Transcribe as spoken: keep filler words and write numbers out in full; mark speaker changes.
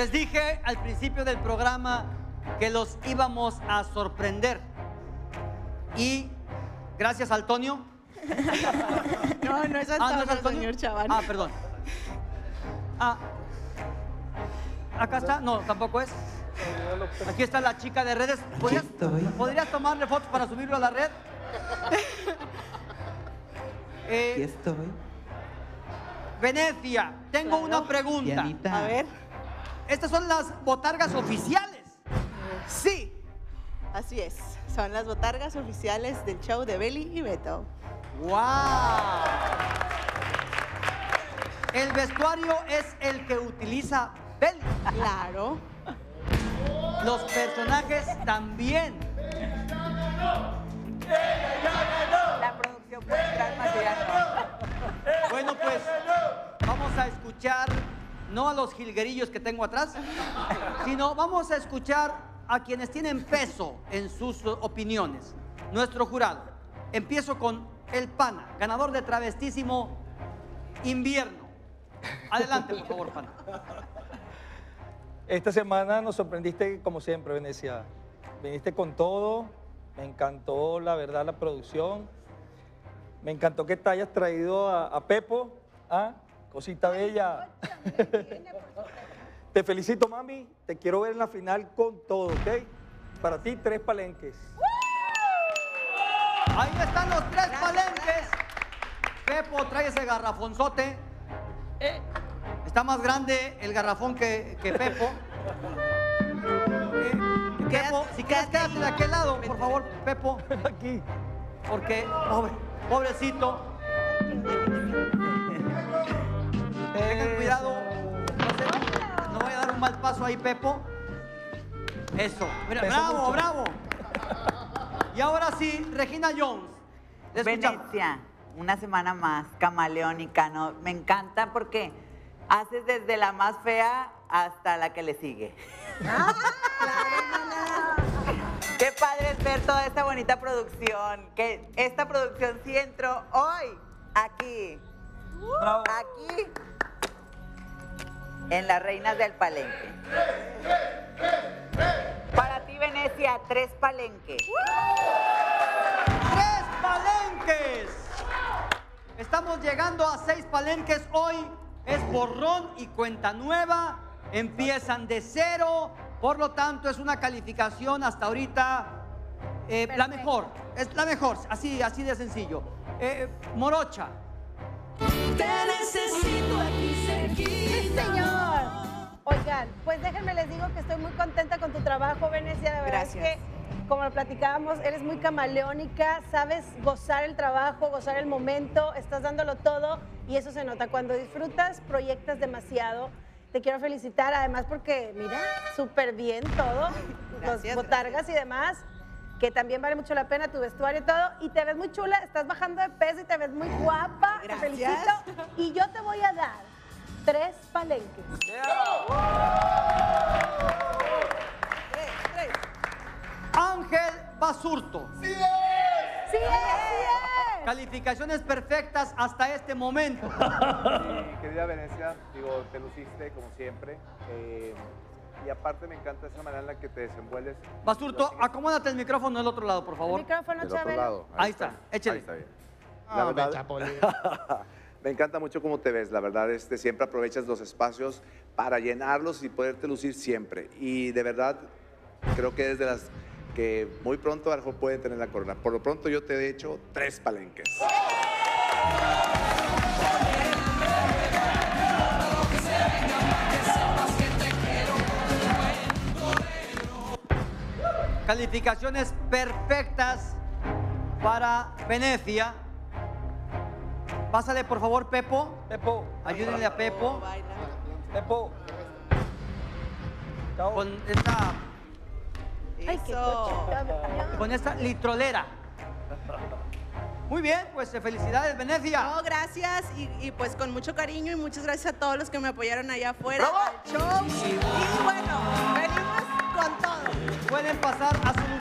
Speaker 1: Les dije al principio del programa que los íbamos a sorprender. Y gracias a Antonio.
Speaker 2: No, no es Antonio,
Speaker 1: ah, ¿no es Antonio?
Speaker 2: señor Chaván.
Speaker 1: Ah, perdón. Ah, acá está. No, tampoco es. Aquí está la chica de redes. ¿Podrías, ¿podrías tomarle fotos para subirlo a la red? Eh,
Speaker 3: Aquí estoy.
Speaker 1: Venecia, tengo
Speaker 2: Claro.
Speaker 1: una pregunta.
Speaker 3: Dianita.
Speaker 2: A ver.
Speaker 1: ¿Estas son las botargas oficiales?
Speaker 2: Sí, así es. Son las botargas oficiales del show de Beli y Beto.
Speaker 1: ¡Wow! El vestuario es el que utiliza Beli.
Speaker 2: Claro.
Speaker 1: Los personajes también.
Speaker 4: La producción puede entrar material.
Speaker 1: Bueno, pues vamos a escuchar, no a los jilguerillos que tengo atrás, sino vamos a escuchar a quienes tienen peso en sus opiniones. Nuestro jurado. Empiezo con El Pana, ganador de Travestísimo Invierno. Adelante, por favor, Pana.
Speaker 5: Esta semana nos sorprendiste como siempre, Venecia. Viniste con todo, me encantó la verdad la producción. Me encantó que te hayas traído a, a Pepo, ¿ah? Cosita bella. Te felicito, mami. Te quiero ver en la final con todo, ¿ok? Para ti, tres palenques.
Speaker 1: Ahí están los tres palenques. Pepo trae ese garrafonzote. Eh, Está más grande el garrafón que, que Pepo. Eh, Pepo, si quieres quédate de aquel lado, por favor, Pepo.
Speaker 5: Aquí.
Speaker 1: Porque, pobre, pobrecito. Tengan cuidado. No, sé, no vaya a dar un mal paso ahí, Pepo. Eso. Mira,
Speaker 5: Peso
Speaker 1: bravo,
Speaker 5: mucho.
Speaker 1: bravo. Y ahora sí, Regina Jones. Le escuchamos.
Speaker 4: Venecia, una semana más, camaleónica, ¿no? Me encanta porque haces desde la más fea hasta la que le sigue. Qué padre es ver toda esta bonita producción, que esta producción sí entró hoy, aquí,
Speaker 5: Bravo.
Speaker 4: aquí, en Las Reinas del Palenque. Para ti, Venecia, tres palenques.
Speaker 1: ¡Tres palenques! Estamos llegando a seis palenques. Hoy es borrón y cuenta nueva. Empiezan de cero. Por lo tanto, es una calificación hasta ahorita eh, la mejor. Es la mejor, así, así de sencillo. Eh, Morocha.
Speaker 6: Te necesito aquí cerquita.
Speaker 7: Sí, señor. Oigan, pues déjenme les digo que estoy muy contenta con tu trabajo, Venecia. De verdad
Speaker 2: Gracias.
Speaker 7: es que, como lo platicábamos, eres muy camaleónica, sabes gozar el trabajo, gozar el momento, estás dándolo todo y eso se nota. Cuando disfrutas, proyectas demasiado. Te quiero felicitar, además porque, mira, súper bien todo,
Speaker 2: Gracias,
Speaker 7: los botargas y demás, que también vale mucho la pena tu vestuario y todo, y te ves muy chula, estás bajando de peso y te ves muy guapa, te
Speaker 2: Gracias.
Speaker 7: felicito, y yo te voy a dar tres palenques.
Speaker 1: Ángel Basurto.
Speaker 7: ¡Sí es! ¡Sí es!
Speaker 1: Calificaciones perfectas hasta este momento.
Speaker 8: Sí, querida Venecia, digo, te luciste como siempre. Eh, y aparte me encanta esa manera en la que te desenvuelves.
Speaker 1: Basurto, acomódate el micrófono del otro lado, por
Speaker 7: El
Speaker 1: favor.
Speaker 7: micrófono,
Speaker 8: Del otro
Speaker 7: Chabelo.
Speaker 8: lado.
Speaker 1: Ahí está, échale.
Speaker 8: Ahí está bien. La verdad, me encanta mucho cómo te ves, la verdad, este, siempre aprovechas los espacios para llenarlos y poderte lucir siempre. Y de verdad, creo que es de las que muy pronto a lo mejor pueden tener la corona. Por lo pronto yo te he hecho tres palenques.
Speaker 1: Calificaciones perfectas para Venecia. Pásale, por favor, Pepo.
Speaker 5: Pepo.
Speaker 1: Ayúdenle a Pepo
Speaker 5: Pepo. Chao.
Speaker 1: con esta,
Speaker 7: Ay, qué
Speaker 2: Eso.
Speaker 7: coche.
Speaker 1: con esta litrolera. Muy bien, pues felicidades, Venecia.
Speaker 2: No, gracias y, y pues con mucho cariño y muchas gracias a todos los que me apoyaron allá afuera
Speaker 1: ¡Bravo!
Speaker 2: al show. Y bueno, venimos con todo.
Speaker 1: Pueden pasar a